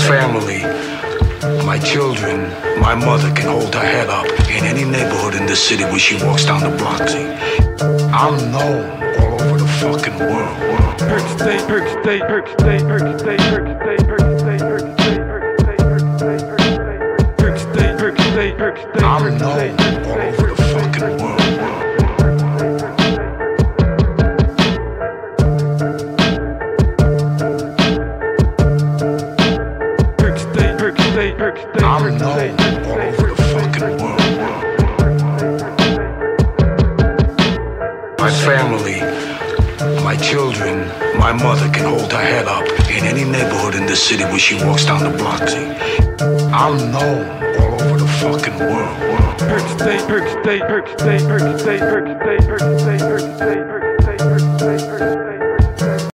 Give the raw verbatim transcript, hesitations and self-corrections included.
family, my children, my mother can hold her head up in any neighborhood in the city when she walks down the block. See, I'm known all over the fucking world. I'm known all over the fucking world. I'm known all over the fucking world. My family, my children, my mother can hold her head up in any neighborhood in the city when she walks down the block. See, I'm known all over the fucking world. world.